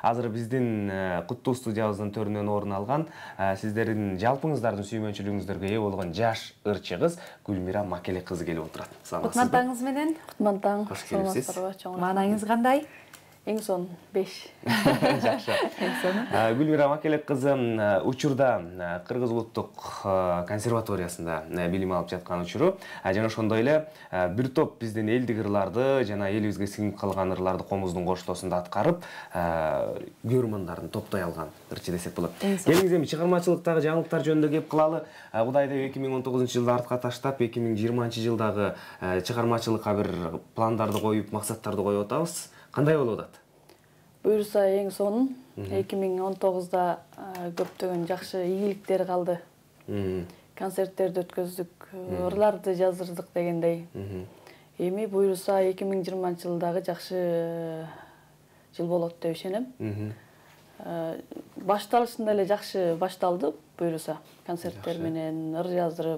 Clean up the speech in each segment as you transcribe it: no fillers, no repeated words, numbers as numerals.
азыр биздин куттуу студиябыздын төрүнөн орун алган сиздердин жалпыңыздардын сүймөнчүлүгүңүздөргө ээ болгон жаш ырчы кыз Гүлмира Макеле кызы келип отурат. Кутман таңыңыз менен. Кутман таң. Кош келипсиз. Маанайыңыз кандай? Эң сон 5. Жакшы. Гүлмира Макеле кызы учурда Кыргыз улуттук консерваториясында билим алып жаткан учуру. Жана ошондой эле бир топ биздин элдик ырларды жана элибизге сиңип калган ырларды комуздун коштоосунда аткарып, көрөрмандарын топтой алган ырчы десек болот. Келиңиз эми чыгармачылыктагы жаңылыктар жөнүндө кеп кылалы. Кудайдеп 2019-жылда артка таштап, 2020-жылдагы чыгармачылыкка бир пландарды коюп, максаттарды коюп атабыз. Кандай болуп атат? Буюрса эң сонун 2019-да көптөгөн жакшы ийгиликтер калды. Концерттерди өткөздүк, ырларды жаздырдык дегендей. Эми буюрса 2020-жылдагы жакшы жыл болот деп ишенем. Башталышында эле жакшы башталды буюрса. Концерттер менен ыр жаздырып.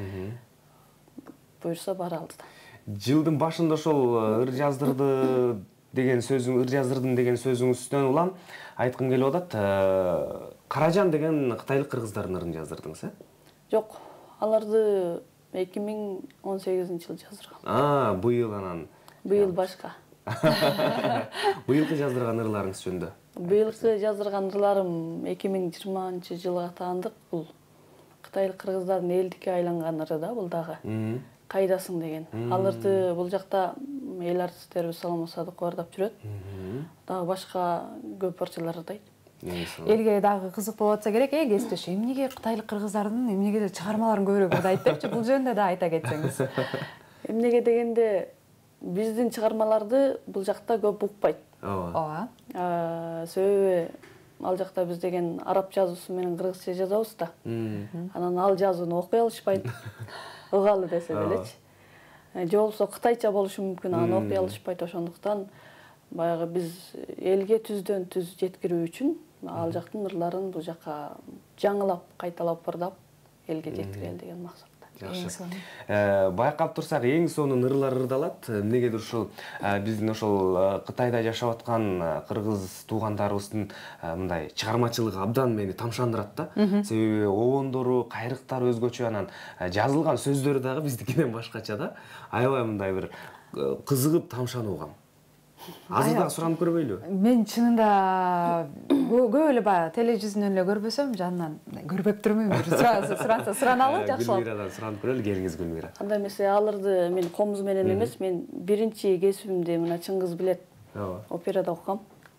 Буюрса бара алдыда. Жылдын башында ошол ыр жаздырды деген сөзүң, ыр жаздырдым деген сөзүңүздөн улам айткым келип атат. Каражан деген кытайлык кыргыздардын ырын жаздырдыңыз, Жок, аларды 2018-жылы жаздыргам. Быйыл анан. Быйыл башка. Быйылкы жаздырган ырларыңыз жөнүндө. Быйылкы жаздырган ырларым 2020-жылга таандык. Бул кытайлык кыргыздардын элдикке айланган ыры да, бул дагы. Кайдасың деген. Аларды бул жакта эл артисттерибиз Саламат Садыков ырдап жүрөт. Дагы башка көп ырчылар ырдайт. Элге дагы кызык болуп атса керек, кесиптеш, эмнеге кытайлык кыргыздардын эмнеге чыгармаларын көбүрөөк ырдайт депчи, бул жөнүндө да айта кетсеңиз. Эмнеге дегенде биздин чыгармаларды бул жакта көп укпайт. Ооба. Себеби ал жакта биз деген араб жазуусу менен кыргызча жазабыз да. Анан ал жазууну окуй алышпайт. Ыгалы десе делечи. Же болбосо кытайча болушу мүмкүн, аны окуй алышпайт. Ошондуктан баягы биз элге түздөн түз жеткирүү үчүн ал жактын ырларын бул жакка жаңылап, кайталап ырдап элге жеткирели деген максатта. Жакшы. Байкап турсак, эң сонун ырлар ырдалат. Эмнегедир ушул биздин ошол Кытайда жашап аткан кыргыз туугандарыбыздын мындай чыгармачылыгы абдан мени тамшандырат да. Себеби обондору, кайрыктары өзгөчө, анан жазылган сөздөрү дагы биздикинен башкача да. Аябай мындай бир кызыгып тамшануугам. Азыр дагы суранып көрбөйлүбү? Мен чынында көп эле баягы теле жүзүнөн эле көрбөсөм, жанынан көрбөп турмун, бир суранса сураналы, жакшылап. Гүлмирадан суранып көрөлү, келиңиз Гүлмира. Андай эмесе, аларды мен комуз менен эмес, мен биринчи кесибимди мына Чыңгыз билет операда окугам.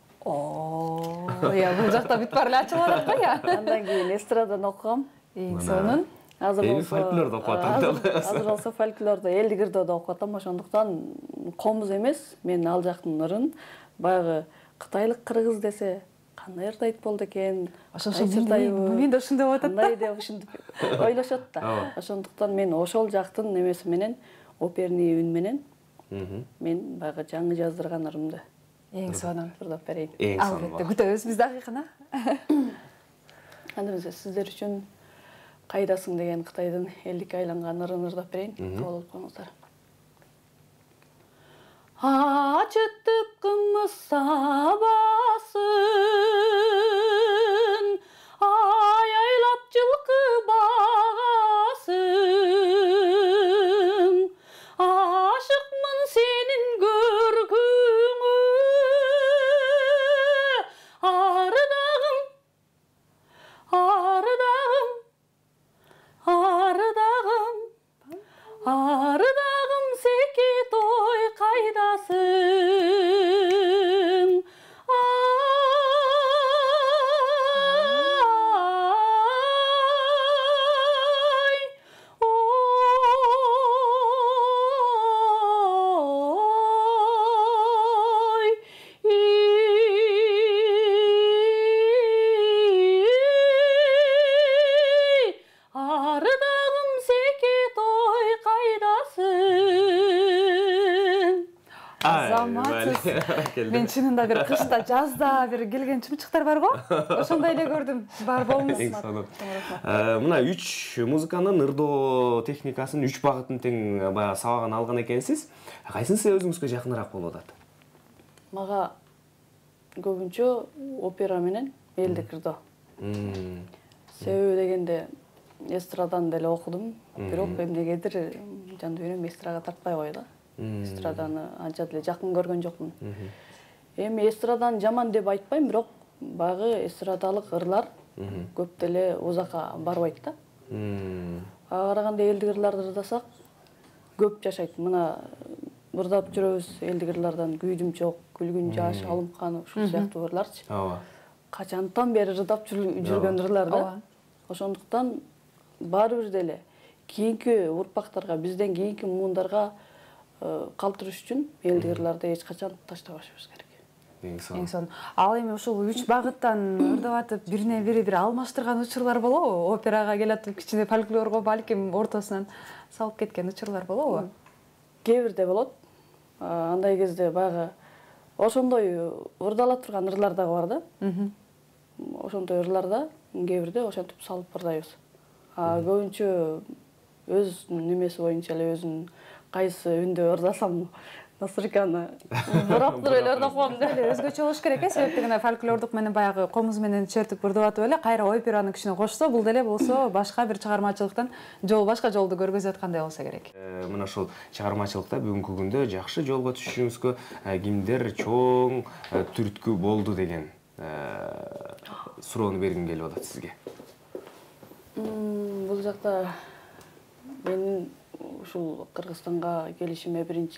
Бул жакта бүт баары эле ачылып атат го, Андан кийин эстрадан окугам. Эң сонун. Фольклорду окуп атам. Азыр болсо фольклорду, элдик ырды окуп атам. Ошондуктан комуз эмес, мен ал жактын ырын баягы кытайлык кыргыз десе кандай ырдайт болду экен. Мен да ушундай болуп атат да. Кандай деп ушинтип ойлошот да. Ошондуктан мен ошол жактын немеси менен, оперный үн менен мен баягы жаңы жаздырган ырымды Эң сонун ырдап берейин. Албетте, күтөбүз биз дагы. Анда сиздер үчүн Кайдасың деген Кытайдын элдикке айланган ырын ырдап берейин. Кабыл алып коюңуздар. Ачытып кымыз сабасын, аяйлап жылкы багасын, ашыкмын сенин көркүңө, ардагым, ардагым, ардагым, ардагым секи той кайдасың? Ай, ой, ардагым секи той кайдасың? Азаматсыз. Мен чынында бир кышта, жазда бир келген чымчыктар бар го? Ошондой эле көрдүм. Бар болуңуз. Мына 3 музыканын ырдоо техникасын 3 багытын тең баягы сабагын алган экенсиз. Кайсынысы өзүңүзгө жакыныраак болуп атат? Мага көбүнчө опера менен элдик ырдоо. Себеби дегенде эстраданы деле окудум, бирок эмнегедир жан дүйнөм эстрадага тартпай койду. Эстраданы анча деле жакын көргөн жокмун. Эми эстраданы жаман деп айтпайм, бирок баягы эстрадалык ырлар көп деле узакка барбайт да. Ага караганда элдик ырларды ырдасак көп жашайт. Мына ырдап жүрөбүз элдик ырлардан күйдүм чок, күлгүн жаш, алымкан ушул сыяктуу ырларчы. Ооба. Качантан бери ырдап жүргөн ырлар да. Ошондуктан баары бир деле кийинки урпактарга, бизден кийинки муундарга калтырыш үчүн элдик ырларды эч качан таштабашыбыз керек. Эң сонун. Ал эми ушул 3 багыттан ырдап атып, бирине бири бир алмаштырган учурлар болобу? Операга келатып, кичине фольклорго балким ортосунан салып кеткен учурлар болобу? Кээ бирде болот. Андай кезде баягы ошондой ырдала турган ырлар дагы бар да. Ошондой ырларда кээ бирде ошентип салып ырдайбыз. Көбүнчө өз немеси боюнча эле өзүнүн кайсы үндө ырдасам насырканы бирактыр эле ырдап коем деп эле өзгөчө болуш керек себеп дегенде фольклордук менен баягы комуз менен чертип ырдап атып эле кайра операны кичине кошсо, бул деле болсо башка бир чыгармачылыктан башка жолду көргөзүп аткандай болсо керек. Мына ушул чыгармачылыкта бүгүнкү күндө жакшы жолго түшүшүңүзгө кимдер чоң түрткү болду деген суроону бергим келип атат сизге. Бул жакта менин ушул Кыргызстанга келишиме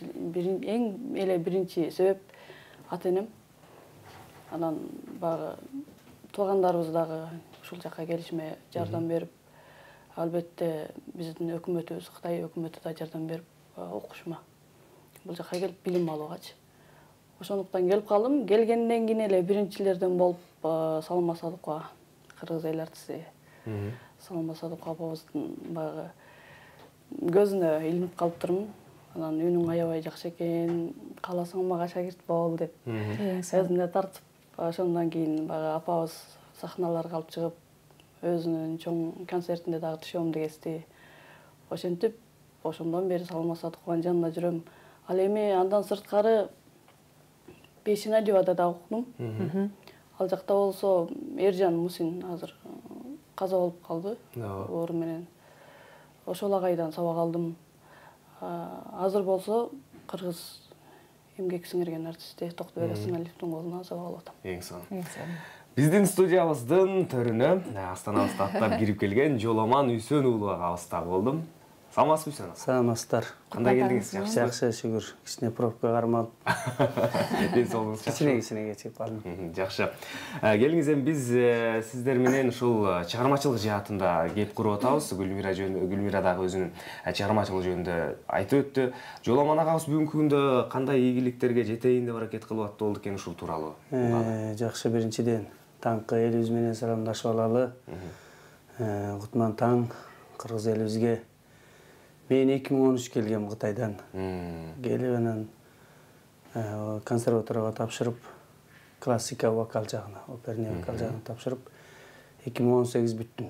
эң эле биринчи себеп ата-энем. Анан баягы туугандарыбыз дагы ушул жакка келишиме жардам берип, албетте биздин өкмөтүбүз, Кытай өкмөтү да жардам берип окушума. Бул жакка келип билим алуугачы. Ошондуктан келип калдым. Келгенден кийин эле биринчилерден болуп Салма Садыкова, кыргыз эл артисти Салма Садыкова апабыздын баягы көзүнө илинип калыптырмын. Анан үнүң аябай жакшы экен, кааласаң мага шагирт бол деп өзүнө тартып, ошондон кийин баягы апабыз сахналарга алып чыгып, өзүнүн чоң концертинде дагы түшөм дегести. Ошентип, ошондон бери Салма Садыкованын жанында жүрөм. Ал эми андан сырткары Пешина Дивада да окудум. Ал жакта болсо Эржан Мусин азыр каза болуп калды оору менен. Ошол агайдан сабак алдым. Азыр болсо кыргыз эмгек сиңирген артисти Токтобек Асаналиевдин колунан сабак алып атам. Эң сонун. Биздин студиябыздын төрүнө астанабызда аттап кирип келген Жоламан Үйсөн уулу агабыз дагы болдум. Саламатсызбы Үйсөн ага? Саламатсыздар. Кандай келдиңиз? Жакшы, шүгүр. Кичине пробка кармалып. Ден соолугуңуз жакшыбы? Кичине чыгып калдым. Жакшы. Келиңиз, эми биз сиздер менен ушул чыгармачылык жаатында кеп куруп атабыз. Гүлмира дагы өзүнүн чыгармачылыгы жөнүндө айтып өттү. Жоламан агабыз бүгүнкү күндө кандай ийгиликтерге жетейин деп аракет кылып атты болду экен, ушул тууралуу? Жакшы, биринчиден таңкы элибиз менен саламдашып алалы. Кутман таң кыргыз элибизге. Мен 2013 келгем Кытайдан. Келип анан консерваторияга тапшырып, классика вокал жагына, оперный вокал жагына тапшырып 2018 бүттүм.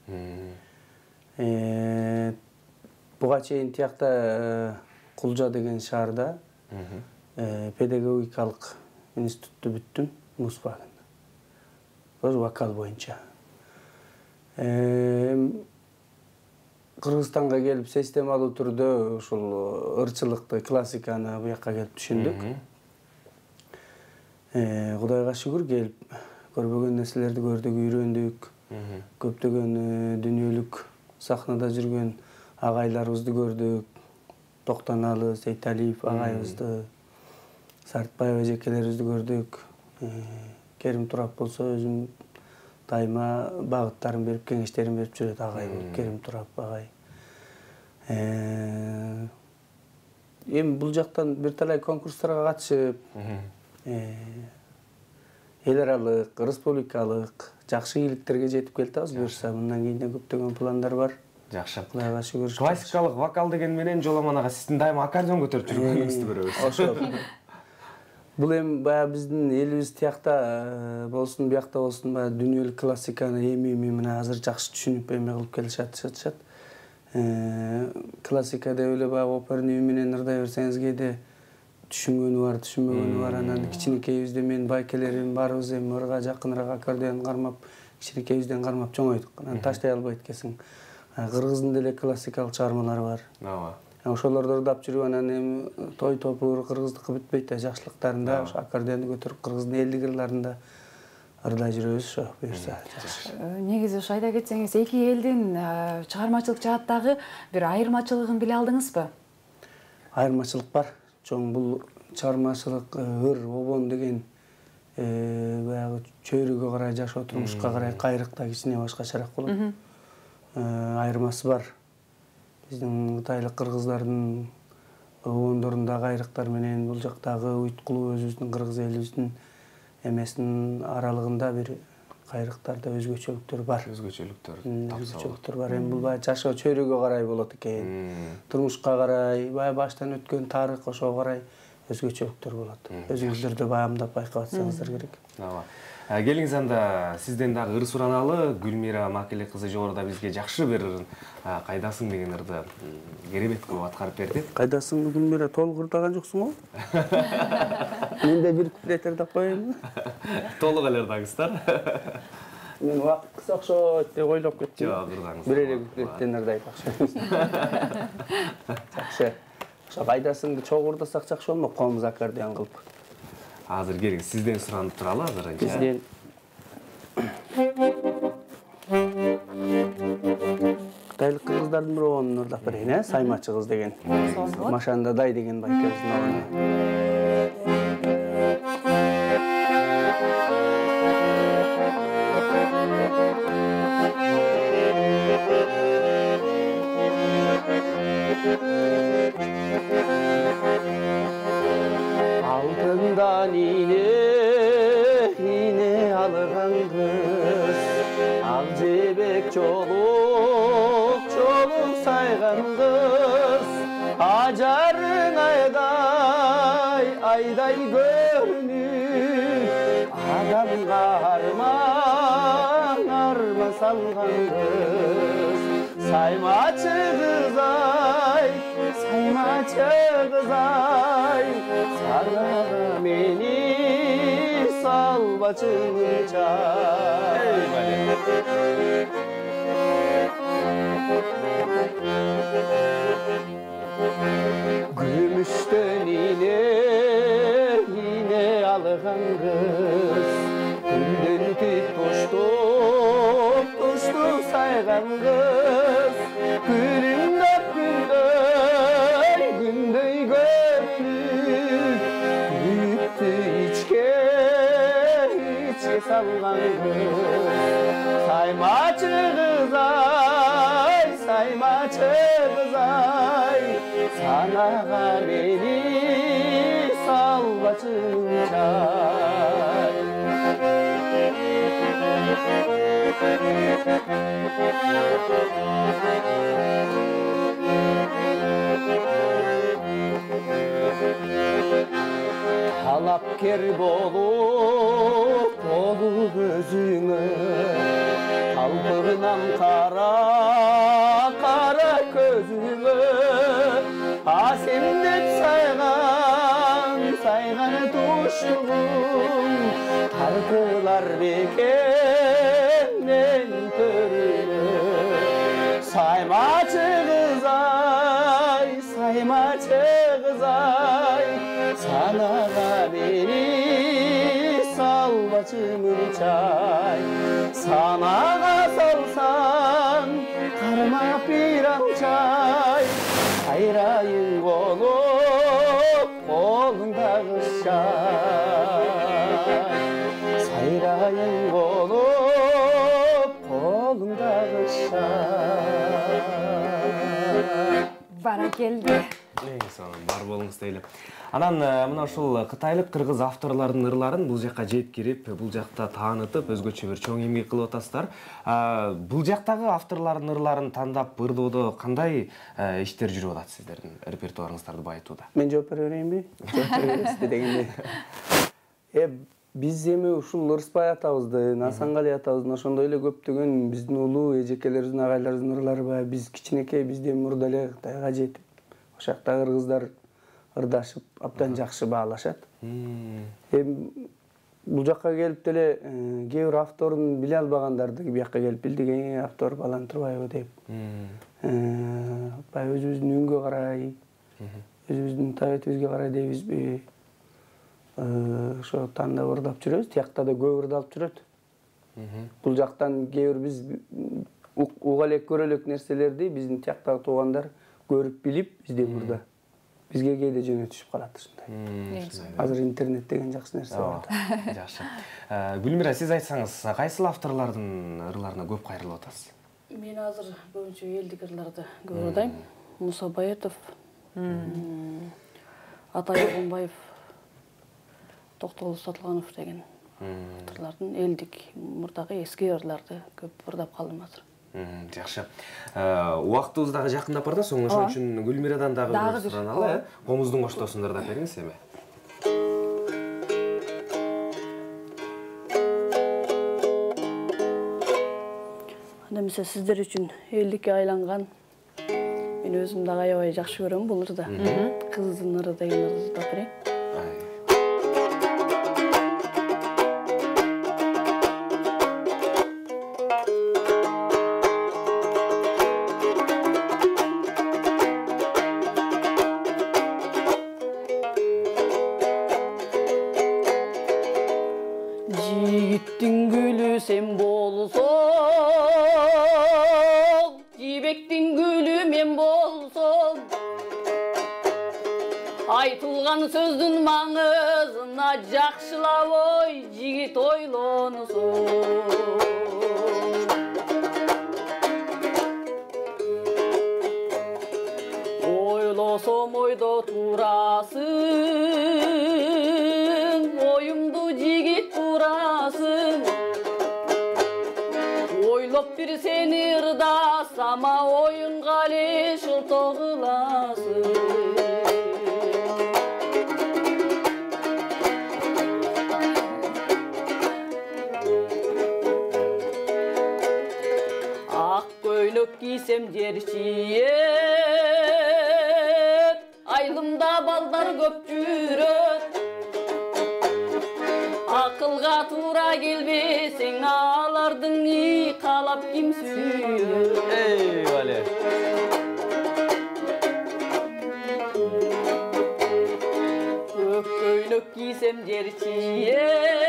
Буга чейин тиякта Кулжа деген шаарда педагогикалык институтту бүттүм, Мусбагында. Ошо вокал боюнча. Кыргызстанга келип системалуу түрдө ушул ырчылыкты, классиканы буякка келип түшүндүк. Кудайга шүгүр, келип көрбөгөн нерселерди көрдүк, үйрөндүк. Көптөгөн дүйнөлүк сахнада жүргөн агайларыбызды көрдүк. Токтоналы, Сейталиев агайыбызды, Сартбаева эжекелерибизди көрдүк. Керим Турап болсо өзүм дайыма багыттарын берип, кеңештерин берип жүрөт агай, Керим Турап агай. Эми бул жактан бир талай конкурстарга катышып, эл аралык, республикалык жакшы ийгиликтерге жетип келатабыз. Буюрса, мындан кийин да көптөгөн пландар бар. Жакшы. Кудайга шүгүр. Классикалык вокал деген менен Жоламан ага сиздин дайыма аккордеон көтөрүп жүргөнүңүздү көрөбүз. Ошо. Бул эми баягы биздин элибиз тиякта болсун, биякта болсун, баягы дүйнөлүк классиканы эми мына азыр жакшы түшүнүп эме кылып келишат. Классика деп эле баягы оперный менен ырдай берсеңиз кээде түшүнгөнү бар, түшүнмөгөнү бар. Анан кичинекейибизде мен байкелерим барыбыз эми ырга жакыныраак аккордеон кармап, кичинекейибизден кармап чоңойдук. Анан таштай албайт экенсиң. Кыргыздын деле классикалык чыгармалары бар. Ооба. Ошолорду ырдап жүрүп, анан эми той топур кыргыздыкы бүтпөйт да, жакшылыктарында ошо аккордеонду көтөрүп кыргыздын элдик ырларында ырдай жүрөбүз ошо буюрса. Негизи ошо айта кетсеңиз, эки элдин чыгармачылык жааттагы бир айырмачылыгын биле алдыңызбы? Айырмачылык бар. Чоң бул чыгармачылык ыр, обон деген баягы чөйрөгө карай жашоо, турмушка карай кайрыкта кичине башкачараак болот. Айырмасы бар. Биздин кытайлык кыргыздардын обондорунда кайрыктар менен бул жактагы уйткулуу өзүбүздүн кыргыз элибиздин эмесинин аралыгында бир кайрыктарда өзгөчөлүктөр бар. Өзгөчөлүктөр бар. Эми бул баягы жашоо чөйрөгө карай болот экен. Турмушка карай, баягы баштан өткөн тарых ошого карай өзгөчөлүктөр болот. Өзүңүздөрдө баамдап байкап атсаңыздар керек. Ооба. Келиңиз анда сизден дагы ыр сураналы. Гүлмира Макеле кызы жогоруда бизге жакшы бир кайдасың деген ырды керемет кылып аткарып берди. Кайдасың Гүлмира, толук ырдаган жоксуң го? Мен да бир куплет ырдап коеюнбу? Толук эле ырдаңыздар. Мен убакыт кыса окшойт деп ойлоп кеттим. Жок, ырдаңыз. Бир эле куплеттен ырдайт окшойт. Жакшы. Ошо кайдасыңды чогуу ырдасак жакшы болмок, комуз аккордеон кылып. Азыр келиңиз, сизден суранып туралы азырынча. Бизден кытайлык кыргыздардын бир обонун ырдап берейин, Саймачы кыз деген. Машанда Дай деген байкебиздин обону. Алтындан ине алган кыз, ак жебек чолук сайган кыз, ажарың айдай көрүнүп, адамга арман салган кыз. Саймачы кыз ай, сарага мени салбачынча. Күмүштөн ине алган кыз, күндөн түп туштук сайган кыз, күрүңдөп күндөй көрүнүп, бүтү ичке салган кыз. Саймачы кыз ай, санага мени салбачынча. Талапкер болуп өзүңө, талпыгынан кара көзүңө, асемдеп сайган туштугуң, тартылар бекемнен төрүңө. Саймачы кыз ай, санага мени салбачынчай. Санага салсаң кармап бир амчай, сайрайың болуп колуңдагы шай. Сайрайың болуп колуңдагы шай. Баракелди. Бар болуңуз дейли. Анан мына ушул кытайлык кыргыз авторлордун ырларын бул жакка жеткирип, бул жакта таанытып, өзгөчө бир чоң эмгек кылып атасыздар. Бул жактагы авторлордун ырларын тандап ырдоодо кандай иштер жүрүп атат сиздердин репертуарыңыздарды байытууда? Мен жооп бере берейинби? Жооп бере бересизби дегенде. Биз эми ушул Ырысбай атабыздын, Асангали атабыздын, ошондой эле көптөгөн биздин улуу эжекелерибиздин, агайларыбыздын ырлары баягы биз кичинекей бизде мурда эле Кытайга жетип, ошол жактагы кыргыздар ырдашып абдан жакшы баалашат. Эми бул жакка келип деле кээ бир авторун биле албагандарды бу жакка келип билдиген автор Балан Турбаева деп. Баягы өзүбүздүн үнгө карай, өзүбүздүн табиятыбызга карай дейбизби? Ошо тандап ырдап жүрөбүз. Тиякта да көп ырдалып жүрөт. Бул жактан кээ бир биз уга элек көрө элек нерселерди биздин тияктагы туугандар көрүп билип бизден мурда бизге кээде жөнөтүшүп калат ушундай. Азыр интернет деген жакшы нерсе бар да. Жакшы. Гүлмира, сиз айтсаңыз, кайсыл авторлордун ырларына көп кайрылып атасыз? Мен азыр көбүнчө элдик ырларды көп ырдайм. Муса Баятов, Атай Огунбаев, Токтогул Сатылганов деген авторлордун элдик мурдагы эски ырларды көп ырдап калдым азыр. Жакшы. Убактыбыз дагы жакындап барды, соң ошон үчүн Гүлмирадан дагы бир сураналы, Комуздун коштоосун ырдап бериңиз эми. Анда сиздер үчүн элдикке айланган мен өзүм дагы аябай жакшы көрөм бул ырды. Кыздын ыры деген ырды ырдап берейин. Жигиттин гүлү сен болсоң, жибектин гүлү мен болсом, айтылган сөздүн маңызына жакшылап ой жигит ойлонсун. Ойлосом ойдо турасың, оюмду жигит турасың. Ойлоп бир сени ырдасам, оюнга эле шылтоо кыласың. Ак көйлөк кийсем жерчиет, айылымда балдар көп жүрөт. Акылга туура келбесең, алардын каалап ким сүйөт. Эй, Вале. Көк көйлөк кийсем жерчиет,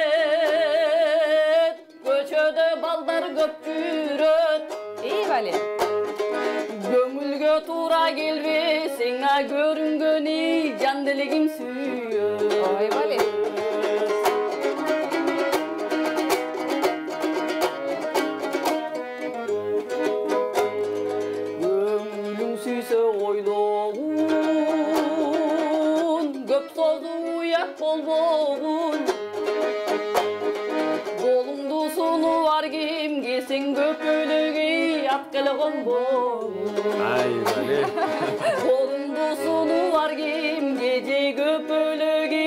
көчөдө балдар көп жүрөт. Эй, Вале. Көңүлгө туура келбесең, көрүнгөнү жан делегим сүйөт. Ой, Вале. Көңүлүң сүйсө ойлогун, көп созу уят болбогун. Колуңду сунуп ар кимге сен көпөлөгө ат келе конбогун. Ай, Вале. Колуңду сунуп ар кимге же көпөлөгө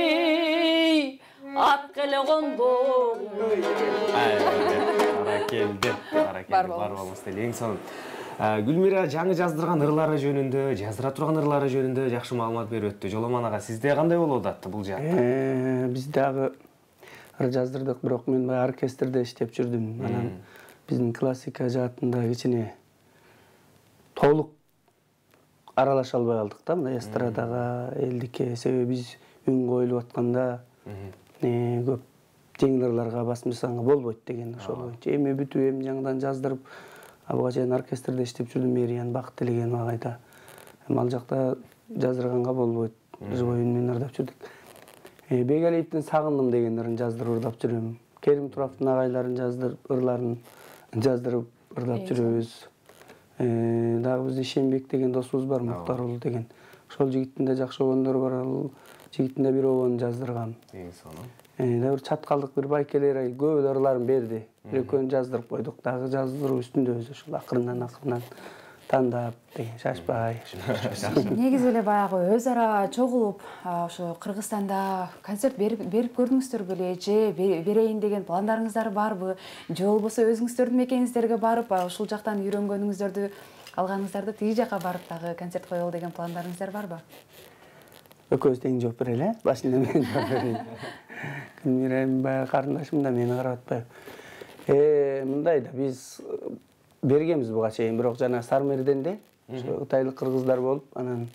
ат келе конбогун. Ай, баракелде. Бар болмос деле. Эң сонун. Гүлмира жаңы жаздырган ырлары жөнүндө, жаздыра турган ырлары жөнүндө жакшы маалымат берип өттү. Жоломан ага, сизде кандай болуп атты бул жаатта? Биз дагы ыр жаздырдык, бирок мен баягы оркестрде иштеп жүрдүм. Анан биздин классика жаатында кичине толук аралаша албай калдык да, мына эстрадага, элдикке. Себеби биз үн коюлуп атканда көп жеңил ырларга басым жасаганга болбойт деген ошол боюнча. Эми бүтүп эми жаңыдан жаздырып, буга чейин оркестрде иштеп жүрдүм, Мериян Бакыт Телеген агайда. Эми ал жакта жаздырганга болбойт. Живой үн менен ырдап жүрдүк. Бегалиевдин Сагындым деген ырын жаздырып ырдап жүрөм. Керим Туравдын агайларын ырларын жаздырып ырдап жүрөбүз. Дагы биздин Шембек деген досубуз бар, Муктар уулу деген. Ошол жигиттин да жакшы обондору бар. Ал жигиттин да бир обонун жаздыргам. Эң сонун. Дагы бир чаткалдык бир байкелер көп ырларын берди. Экөөнү жаздырып койдук. Дагы жаздыруу үстүндөбүз ошол акырындан тандап деген шашпай. Негизи эле баягы өз ара чогулуп, ошо Кыргызстанда концерт берип көрдүңүздөр беле, же берейин деген пландарыңыздар барбы? Же болбосо өзүңүздөрдүн мекениңиздерге барып, ушул жактан үйрөнгөнүңүздөрдү алганыңыздарды тиги жака барып дагы концерт коелу деген пландарыңыздар барбы? экөөбүз тең жооп берели, башында мен жооп берейин. Гүлмира эми баягы карындашым да мени карап атпайбы. Мындай да биз бергенбиз буга чейин, бирок жана Сармерденде ошо кытайлык кыргыздар болуп, анан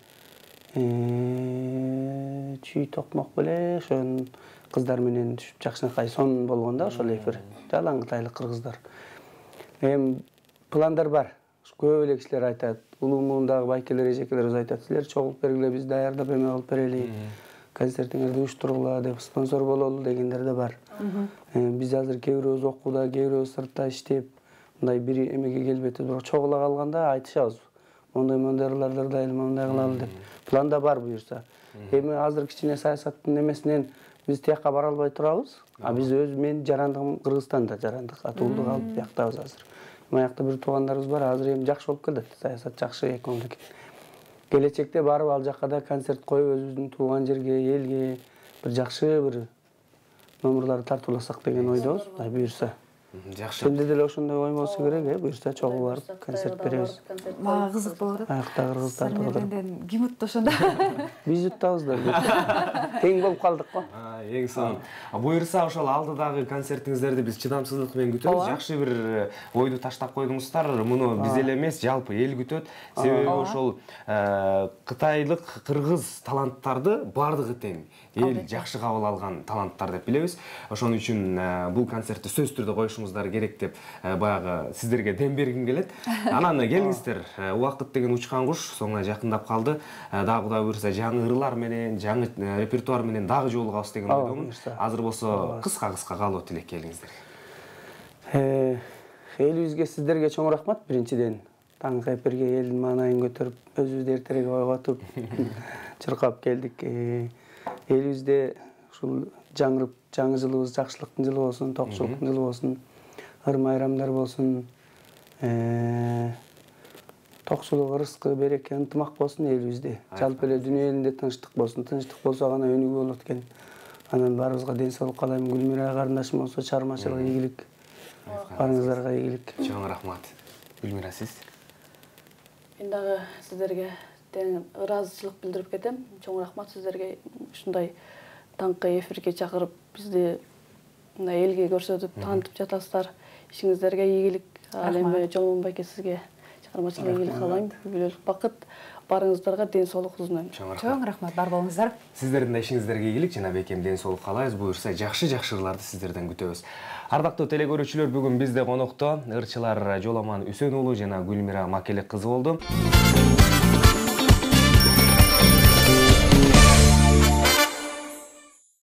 чүй токмок беле ошонун кыздар менен түшүп жакшынакай сон болгон да ошол эфир. Жалаң кытайлык кыргыздар. Эми пландар бар. Көп эле кишилер айтат. Улуу муундагы байкелер, эжекелерибиз айтат. Силер чогулуп бергиле, биз даярдап эме кылып берели. Концертиңерди уюштургула деп спонсор бололу дегендер да бар. Биз азыр кээ бирөөбүз окууда, кээ бирөөбүз сыртта иштеп, мындай бир эмеге келбетип, бирок чогула калганда айтышабыз. Мондай кылалар да эле, мондай кылалы деп. Планда бар буюрса. Эми азыр кичине саясаттын эмесинен биз тияка бара албай турабыз. Биз мен жарандыгым Кыргызстанда жарандык атуулдук алып бияктабыз азыр. Маякта бир туугандарыбыз бар, азыр эми жакшы болуп келет. Саясат жакшы экономика. Келечекте барып ал жакка да концерт коюп, өзүбүздүн тууган жерге, элге бир жакшы бир номерларды тартууласак деген ойдобуз. Буюрса. Жакшы. Сенде деле ошондой ой болсо керек, буюрса чогуу барып концерт беребиз. Мага кызык болуп атат. Аякта кыргыздар Сармерденден ким утты ошондо? Биз уттабыз да. Тең болуп калдык го. Эң сонун. Буюрса ошол алдыдагы концертиңиздерди биз чыдамсыздык менен күтөбүз. Жакшы бир ойду таштап койдуңуздар. Муну биз эле эмес, жалпы эл күтөт. Себеби ошол кытайлык, кыргыз таланттарды бардыгы тең. Эл жакшы кабыл алган таланттар деп билебиз. Ошон үчүн бул концертти сөзсүз түрдө коюшуңуздар керек деп баягы сиздерге дем бергим келет. Анан келиңиздер. Убакыт деген учкан куш, соңуна жакындап калды. Дагы Кудай буйрса жаңы ырлар менен, жаңы репертуар менен дагы жолугабыз деген ойдомун. Азыр болсо кыска калуу тилек келиңиздер. Элибизге сиздерге чоң рахмат биринчиден. Таңкы эфирге элдин маанайын көтөрүп, өзүбүздү эртерээк ойготуп, чуркап келдик. Элибизде ушул жаңырып, жаңы жылыбыз жакшылыктын жылы болсун, токчулуктун жылы болсун, ыр-майрамдар болсун. Токчулук, ырыскы, береке, ынтымак болсун элибизде. Жалпы эле дүйнө элинде тынчтык болсун. Тынчтык болсо гана өнүгүү болот экен. Анан баарыбызга ден соолук каалайм. Гүлмира карындашым болсо чыгармачылык ийгилик. Баарыңыздарга ийгилик. Чоң рахмат. Гүлмира сиз? Мен дагы сиздерге тең ыраазычылык билдирип кетем. Чоң рахмат сиздерге ушундай таңкы эфирге чакырып, бизди мындай элге көрсөтүп, таанытып жатасыздар. Ишиңиздерге ийгилик. Ал эми Жолмон байке сизге чыгармачылык ийгилик каалайм. Бүлөлүк бакыт. Барыңыздарга ден соолук узунайм. Чоң рахмат, бар болуңуздар. Сиздердин да ишиңиздерге ийгилик жана бекем ден соолук каалайбыз. Буюрса жакшы ырларды сиздерден күтөбүз. Ардактуу телекөрүүчүлөр, бүгүн бизде конокто ырчылар Жоломон Үсөн уулу жана Гүлмира Макелек кызы болду.